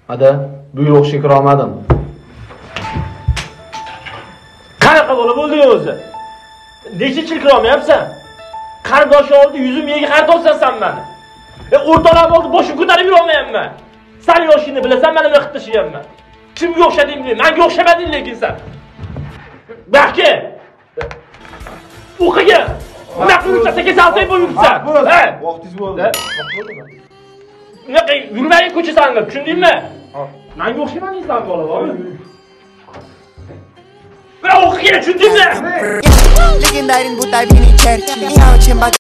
Hadi, bu yil o'qishga kira olmadim. Qanaqa bola bo'lding o'zi? Necha yil kira olmayapsan? Qarindoshing oldi yuzim yega qarab olsan meni. O'rtoqlarim oldi boshim ko'tarib yura olmayapman. Sen yoshingni bilasan, men nima qilib tashlaganman. Kimga o'xshading deng, menga o'xshamading lekin sen. Baxki. O'qiga. Nima qilursan, sekin bo'lib yuribsan. Vaqtingiz bo'ldi. Unaqa yurmagin ko'chasanga, tushundingmi? Menga o'xshamading sen bola, bormi? Bra o'qiga, tushundingmi? Legendarin bu tabiiy cherki.